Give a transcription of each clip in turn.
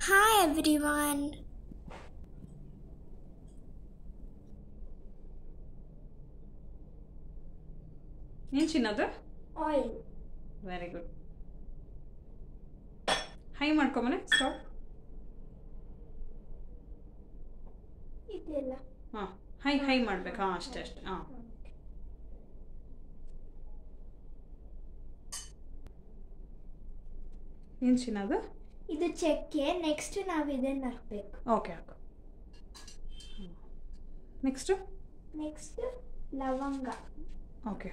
Hi everyone. ಏನು ಚಿನ್ನದು? Oil. Very good. ಹೈ ಮಾಡ್ಕೊಂಬನೆ ಸ್ಟಾಪ್. ಇದೆಲ್ಲ ಹಾಂ ಹೈ ಮಾಡ್ಬೇಕು. ಹಾಂ ಅಷ್ಟೇ ಹಾಂ. ಏನು ಚಿನ್ನದು? ಇದು ಚಕ್ಕೆ. ನೆಕ್ಸ್ಟ್ ನಾವು ಇದನ್ನು ಹಾಕಬೇಕು. ಓಕೆ ಹಾಕು. ನೆಕ್ಸ್ಟ್ ಲವಂಗ. ಓಕೆ.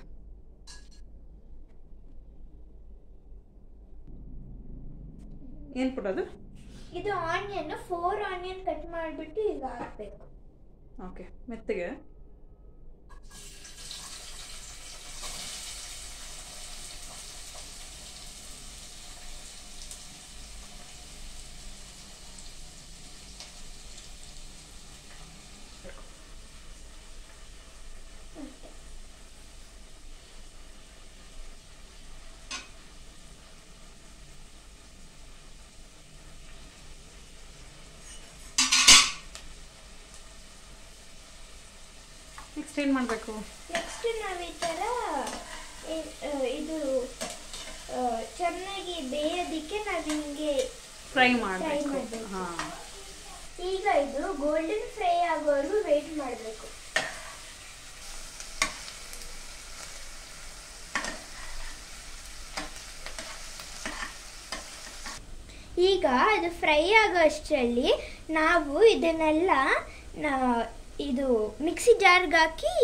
ಏನು ಕೊಡೋದು? ಇದು ಆನಿಯನ್ 4 ಆನಿಯನ್ ಕಟ್ ಮಾಡಿಬಿಟ್ಟು ಈಗ ಹಾಕಬೇಕು. ಓಕೆ ಮೆತ್ತಗೆ. ನೆಕ್ಸ್ಟ್ ಏನು ಮಾಡಬೇಕು? ನೆಕ್ಸ್ಟ್ ನಾವು ಈ ಥರ ಇದು ಚೆನ್ನಾಗಿ ಬೇಯೋದಕ್ಕೆ ನಾವು ಹಿಂಗೆ ಫ್ರೈ ಮಾಡಬೇಕು. ಹಾಂ. ಈಗ ಇದು ಗೋಲ್ಡನ್ ಫ್ರೈ ಆಗೋವರೆಗೂ ವೇಟ್ ಮಾಡಬೇಕು. ಈಗ ಅದು ಫ್ರೈ ಆಗೋ ಅಷ್ಟರಲ್ಲಿ ನಾವು ಇದನ್ನೆಲ್ಲ ಇದು ಮಿಕ್ಸಿ ಜಾರ್ಗೆ ಹಾಕಿ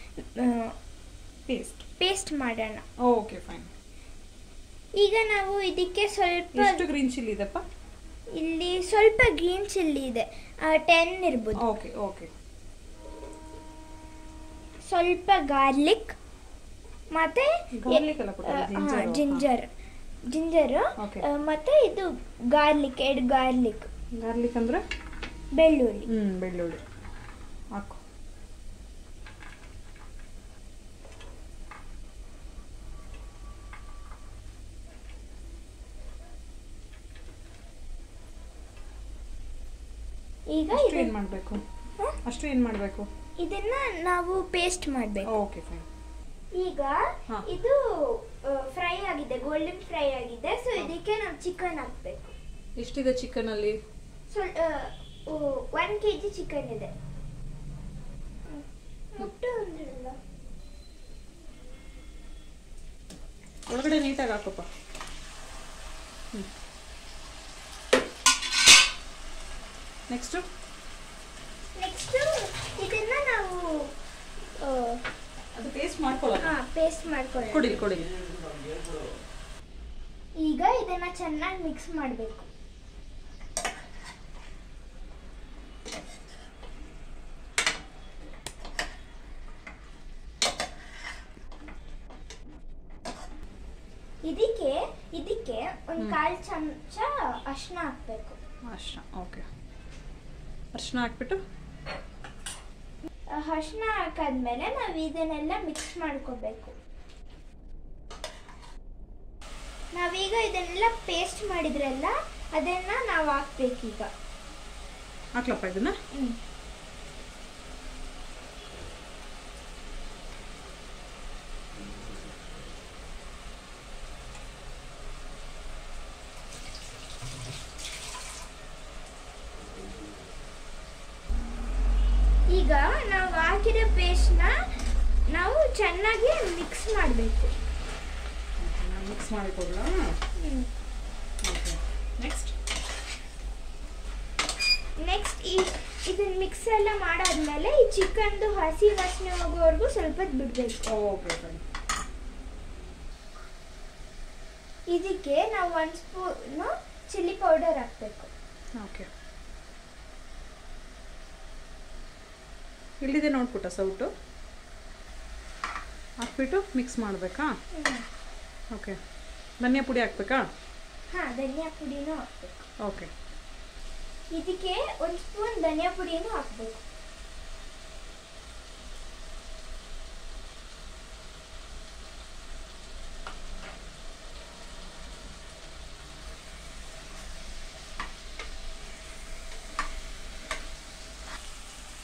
ಪೇಸ್ಟ್ ಮಾಡೋಣ. Okay fine. ಈಗ ನಾವು ಇದಕ್ಕೆ ಸ್ವಲ್ಪ ಎಷ್ಟು ಗ್ರೀನ್ ಚಿಲ್ಲಿ ಇದೆಪ್ಪ? ಇಲ್ಲಿ ಸ್ವಲ್ಪ ಗ್ರೀನ್ ಚಿಲ್ಲಿ ಇದೆ, 10 ಇರ್ಬೋದು. Okay okay. ಸ್ವಲ್ಪ ಗಾರ್ಲಿಕ್ ಮತ್ತೆ ಜಿಂಜರ್ ಮತ್ತೆ ಇದು ಗಾರ್ಲಿಕ್, 2 ಗಾರ್ಲಿಕ್. ಗಾರ್ಲಿಕ್ ಅಂದ್ರೆ ಬೆಳ್ಳುಳ್ಳಿ. ಬೆಳ್ಳುಳ್ಳಿ ಹಾಕು. ಈಗ ಏನು ಮಾಡಬೇಕು? ಅಷ್ಟು ಏನು ಮಾಡಬೇಕು? ಇದನ್ನ ನಾವು ಪೇಸ್ಟ್ ಮಾಡಬೇಕು. Okay fine. ಈಗ ಇದು ಫ್ರೈ ಆಗಿದೆ, ಗೋಲ್ಡನ್ ಫ್ರೈ ಆಗಿದೆ. ಸೊ ಇದಕ್ಕೆ ನಾವು ಚಿಕನ್ ಹಾಕಬೇಕು. ಎಷ್ಟಿದೆ ಚಿಕನ್ ಅಲ್ಲಿ? 1 kg ಚಿಕನ್ ಇದೆ. ಮುಟ್ಟು ಅಂದ್ರಲ್ಲ, ಒಳಗಡೆ ನೀಟಾಗಿ ಹಾಕಪ್ಪ. ನೆಕ್ಸ್ಟ್ ಇದನ್ನ ನಾವು ಅದು ಪೇಸ್ಟ್ ಮಾಡ್ಕೊಳ್ಳೋಣ. ಪೇಸ್ಟ್ ಮಾಡ್ಕೊಳ್ಳೋಣ. ಕೊಡಿ. ಈಗ ಇದನ್ನ ಚೆನ್ನಾಗಿ ಮಿಕ್ಸ್ ಮಾಡಬೇಕು. ಇದಕ್ಕೆ ಒಂದು 1/4 ಚಮಚ ಅರಿಶಿನ ಹಾಕಬೇಕು. ಅರಿಶಿನ ಓಕೆ. ಅರಿಶಿನ ಹಾಕ್ಬಿಟ್ಟು ಅರಿಶಿನ ಹಾಕಾದ್ಮೇಲೆ ನಾವು ಇದನ್ನೆಲ್ಲ ಮಿಕ್ಸ್ ಮಾಡ್ಕೋಬೇಕು. ನಾವೀಗ ಇದನ್ನೆಲ್ಲ ಪೇಸ್ಟ್ ಮಾಡಿದ್ರಲ್ಲ ಅದನ್ನ ನಾವು ಹಾಕ್ಬೇಕೀಗ. ಹಾಕ್ಲಪ್ಪ ಇದನ್ನ. ಈಗ ನಾವು ಹಾಕಿರೋ ಪೇಸ್ಟ್ನ ನಾವು ಚೆನ್ನಾಗಿ ಮಿಕ್ಸ್ ಮಾಡಬೇಕು. ಮಿಕ್ಸ್ ಮಾಡಿ ಕೊಡಲಾ? ಓಕೆ. ನೆಕ್ಸ್ಟ್ ಇದನ್ನ ಮಿಕ್ಸ್ ಎಲ್ಲ ಮಾಡಾದ್ಮೇಲೆ ಈ ಚಿಕನ್ದು ಹಸಿ ವಾಸನೆ ಹೋಗೋವರೆಗೂ ಸ್ವಲ್ಪ ಬಿಡಬೇಕು. Okay fine. ಇದಕ್ಕೆ ನಾವು 1 ಸ್ಪೂನ್ ಚಿಲ್ಲಿ ಪೌಡರ್ ಹಾಕಬೇಕು. ಓಕೆ. ಇಲ್ಲಿದೆ ನೋಡ್ಬಿಟ್ಟ ಸೌಟು ಹಾಕ್ಬಿಟ್ಟು ಮಿಕ್ಸ್ ಮಾಡಬೇಕಾ? ಓಕೆ. ಧನಿಯಾ ಪುಡಿ ಹಾಕ್ಬೇಕಾ? ಹಾಂ, ಧನಿಯಾ ಪುಡಿನೂ ಹಾಕ್ಬೇಕು. ಓಕೆ. ಇದಕ್ಕೆ 1 ಸ್ಪೂನ್ ಧನಿಯಾ ಪುಡಿನೂ ಹಾಕಬೇಕು.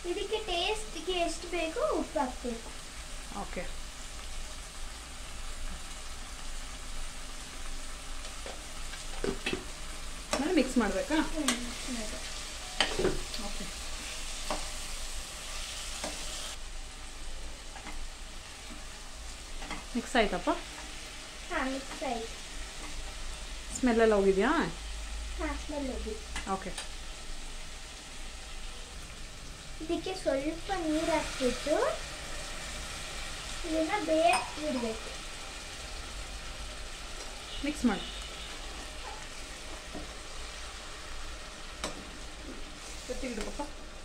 ಇದಕ್ಕೆ ಟೇಸ್ಟ್ಗೆ ಎಷ್ಟು ಬೇಕೋ ಉಪ್ಪು ಹಾಕಬೇಕು. ಓಕೆ. ಆಮೇಲೆ ಮಿಕ್ಸ್ ಮಾಡಬೇಕಾ? ಓಕೆ. ಮಿಕ್ಸ್ ಆಯ್ತಪ್ಪ? ಹಾಂ, ಮಿಕ್ಸ್ ಆಯ್ತು. ಸ್ಮೆಲ್ಲೆಲ್ಲ ಹೋಗಿದೆಯಾ? ಹಾಂ, ಸ್ಮೆಲ್ ಹೋಗಿ. ಓಕೆ. ಇದಕ್ಕೆ ಸ್ವಲ್ಪ ನೀರು ಹಾಕ್ಬಿಟ್ಟು ಇದನ್ನು ಬೇಯಕ್ಕೆ ಬಿಡಬೇಕು. ಮಿಕ್ಸ್ ಮಾಡಿ. ಗೊತ್ತಿಗಿಡಪ್ಪ.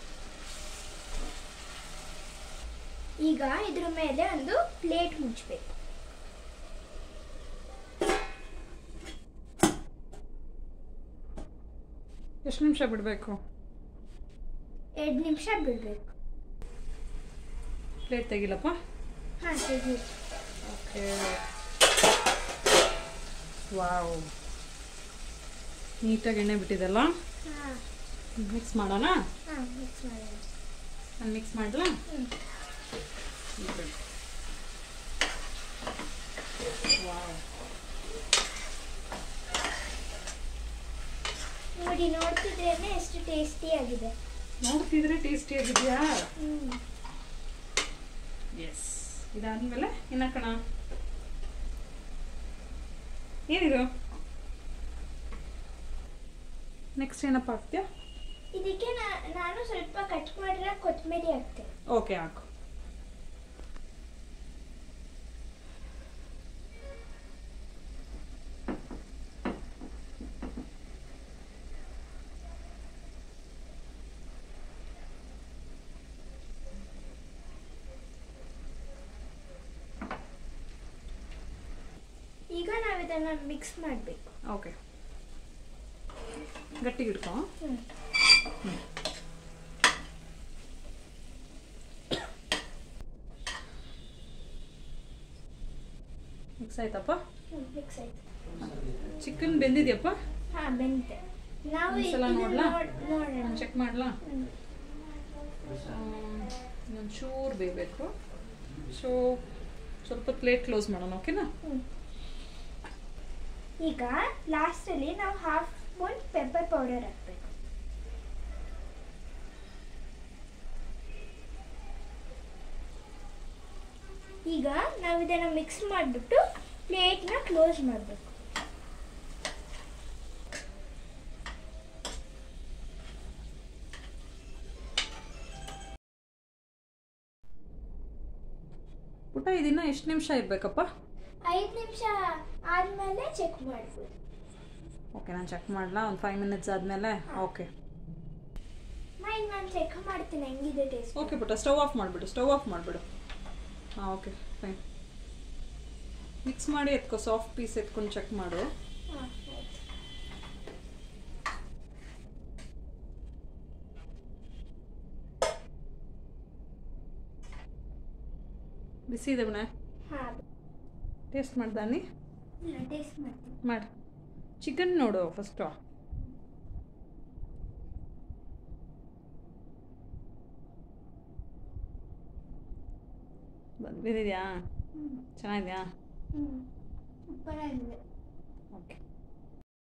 ಈಗ ಇದ್ರ ಮೇಲೆ ಒಂದು ಪ್ಲೇಟ್ ಮುಚ್ಚಬೇಕು. ಎಷ್ಟು ನಿಮಿಷ ಬಿಡಬೇಕು? 2 ನಿಮಿಷ ಬಿಡಬೇಕು. ಪ್ಲೇಟ್ ತೆಗಿಲಪ್ಪ? ಹಾಂ, ತೆಗಿ. ಓಕೆ. ವಾವ್, ನೀಟಾಗಿ ಎಣ್ಣೆ ಬಿಟ್ಟಿದೆಲ್ಲ. ಹಾಂ, ಮಿಕ್ಸ್ ಮಾಡೋಣ? ಹಾಂ, ಮಿಕ್ಸ್ ಮಾಡೋಣ. ನಾನು ಮಿಕ್ಸ್ ಮಾಡಲಾ? ವಾವ್, ನೋಡಿ, ನೋಡ್ತಿದ್ರೇನೆ ಎಷ್ಟು ಟೇಸ್ಟಿ ಆಗಿದೆ. ನೋಡ್ತಿದ್ರೆ ಟೇಸ್ಟಿ ಆಗಿದೆಯಾ? ಹ್ಮ್. ಎಸ್. ಇದಾದ್ಮೇಲೆ ಇನ್ನ ಕಣ ಏನಿದು? ನೆಕ್ಸ್ಟ್ ಏನಪ್ಪ ಹಾಕ್ತೀಯ? ಇದಕ್ಕೆ ನಾನು ಸ್ವಲ್ಪ ಕಟ್ ಮಾಡಿರೋ ಕೊತ್ತಂಬರಿ ಹಾಕ್ತೇನೆ. ಓಕೆ, ಹಾಕು. ಈಗ ನಾವು ಇದನ್ನು ಮಿಕ್ಸ್ ಮಾಡಬೇಕು. ಓಕೆ, ಗಟ್ಟಿಗೆ ಇಟ್ಕೊ. ಮಿಕ್ಸ್ ಆಯ್ತಪ್ಪ? ಮಿಕ್ಸ್ ಆಯ್ತು. ಚಿಕನ್ ಬೆಂದಿದ್ಯಪ್ಪ? ಹಾಂ, ಬೆಂದಿದೆ. ನಾವು ಒಂದ್ಸಲ ನೋಡ್ಲಾ? ನೋಡೋಣ. ಚೆಕ್ ಮಾಡ್ಲಾ? ಒಂಚೂರು ಬೇಯಬೇಕು. ಸೊ ಸ್ವಲ್ಪ ಪ್ಲೇಟ್ ಕ್ಲೋಸ್ ಮಾಡೋಣ, ಓಕೆನಾ? ಈಗ ಲಾಸ್ಟಲ್ಲಿ ನಾವು 1/2 ಸ್ಪೂನ್ ಪೆಪ್ಪರ್ ಪೌಡರ್ ಹಾಕಬೇಕು. ಈಗ ನಾವು ಇದನ್ನು ಮಿಕ್ಸ್ ಮಾಡಿಬಿಟ್ಟು ಪ್ಲೇಟ್ನ ಕ್ಲೋಸ್ ಮಾಡಬೇಕು. ಪುಟ್ಟ, ಇದನ್ನ ಎಷ್ಟು ನಿಮಿಷ ಇರಬೇಕಪ್ಪ? 5 ನಿಮಿಷ ಆದಮೇಲೆ ಚೆಕ್ ಮಾಡ್ಬೋದು. ಓಕೆ, ನಾನು ಚೆಕ್ ಮಾಡಲಾ? ಒಂದು 5 ಮಿನಿಟ್ಸ್ ಆದಮೇಲೆ? ಓಕೆ. ಈಗ ನಾನು ಚೆಕ್ ಮಾಡ್ತೀನಿ ಹೆಂಗಿದೆ ಟೇಸ್ಟ್. ಓಕೆ ಪುಟ್ಟ, ಸ್ಟವ್ ಆಫ್ ಮಾಡಿಬಿಡು. ಸ್ಟವ್ ಆಫ್ ಮಾಡಿಬಿಡು. ಹಾಂ, ಓಕೆ, ಫೈನ್. ಮಿಕ್ಸ್ ಮಾಡಿ ಎತ್ಕೊ. ಸಾಫ್ಟ್ ಪೀಸ್ ಎತ್ಕೊಂಡು ಚೆಕ್ ಮಾಡು. ಹಾಂ, ಆಯ್ತು. ಬಿಸಿ ಇದೆ ಮನೆ. ಹಾಂ, ಟೇಸ್ಟ್ ಮಾಡ್ದಾನಿ? ಟೇಸ್ಟ್ ಮಾಡ್ತೀನಿ. ಮಾಡಿ. ಚಿಕನ್ ನೋಡು ಫಸ್ಟು. ಬಂದಿದೆಯಾ? ಚೆನ್ನಾಗಿದೆಯಾ? ಸೂಪರ್ ಆಗಿದೆ.